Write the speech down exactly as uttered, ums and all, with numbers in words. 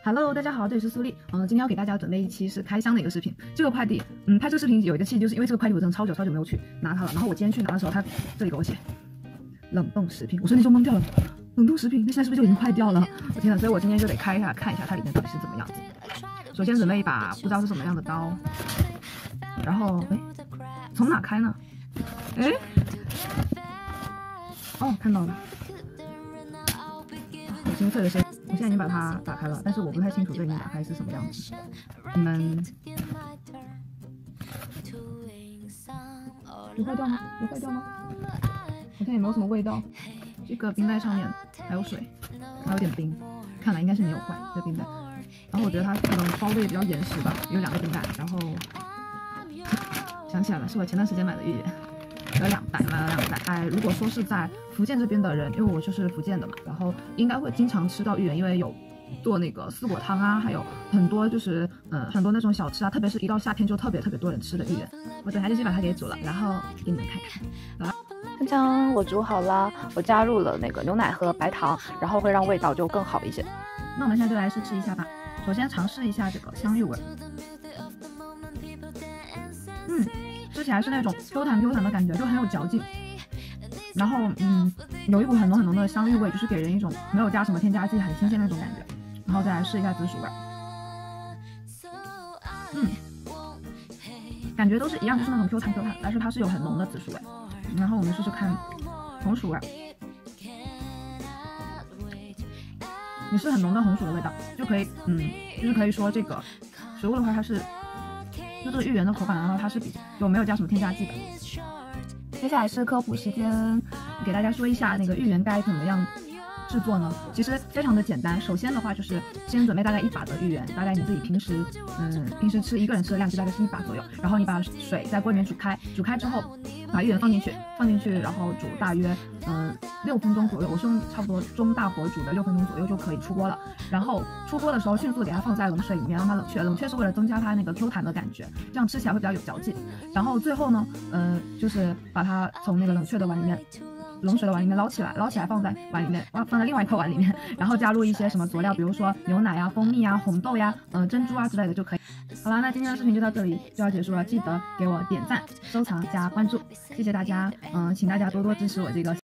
Hello， 大家好，这里是苏丽。嗯，今天要给大家准备一期是开箱的一个视频。这个快递，嗯，拍这个视频有一个契机，就是因为这个快递我真的超久超久没有去拿它了。然后我今天去拿的时候，它这里给我写冷冻食品，我瞬间就懵掉了。冷冻食品，那现在是不是就已经坏掉了？我天呐！所以我今天就得开一下，看一下它里面到底是怎么样子。首先准备一把不知道是什么样的刀，然后哎，从哪开呢？哎，哦，看到了。很清脆的声音。我现在已经把它打开了，但是我不太清楚这里面打开是什么样子。你们有坏掉吗？有坏掉吗？好像也没有什么味道。这个冰袋上面还有水，还有点冰，看来应该是没有坏这个冰袋。然后我觉得它可能包的也比较严实吧，有两个冰袋。然后想起来了，是我前段时间买的芋圆。有两袋，买了两袋。哎，如果说是在福建这边的人，因为我就是福建的嘛，然后应该会经常吃到芋圆，因为有做那个丝果汤啊，还有很多就是嗯很多那种小吃啊，特别是一到夏天就特别特别多人吃的芋圆。我等下就去把它给煮了，然后给你们看看。好了， 干姜我煮好了，我加入了那个牛奶和白糖，然后会让味道就更好一些。 那我们现在就来试吃一下吧。首先尝试一下这个香芋味，嗯。吃起来是那种 Q 弹 Q 弹的感觉，就很有嚼劲。然后，嗯，有一股很浓很浓的香芋味，就是给人一种没有加什么添加剂，很新鲜那种感觉。然后再来试一下紫薯味，嗯，感觉都是一样，就是那种 Q 弹 Q 弹，但是它是有很浓的紫薯味。然后我们试试看红薯味，也是很浓的红薯的味道，就可以，嗯，就是可以说这个食物的话，它是。就这个芋圆的口感，然后它是比就没有加什么添加剂的。接下来是科普时间，给大家说一下那个芋圆该怎么样制作呢？其实非常的简单。首先的话就是先准备大概一把的芋圆，大概你自己平时嗯平时吃一个人吃的量就大概是一把左右。然后你把水在锅里面煮开，煮开之后把芋圆放进去，放进去然后煮大约嗯六分钟左右。我是用差不多中大火煮的六分钟左右就可以出锅了。然后出锅的时候迅速的给它放在冷水里面，让它冷却。冷却是为了增加它那个 Q 弹的感觉，这样吃起来会比较有嚼劲。然后最后呢，嗯、呃，就是把它从那个冷却的碗里面。冷水的碗里面捞起来，捞起来放在碗里面，放在另外一块碗里面，然后加入一些什么佐料，比如说牛奶呀、蜂蜜呀、红豆呀、嗯、呃、珍珠啊之类的就可以。好了，那今天的视频就到这里就要结束了，记得给我点赞、收藏加关注，谢谢大家，嗯、呃，请大家多多支持我这个。